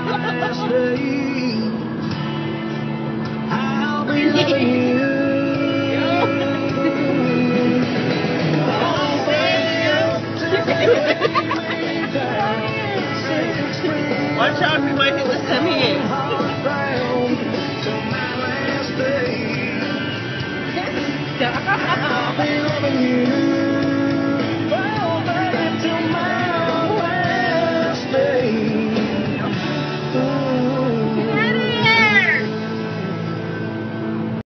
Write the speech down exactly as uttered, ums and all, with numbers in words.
last day, I'll be loving you. Oh, baby, watch out, we might hit the semi in. I'll be loving you.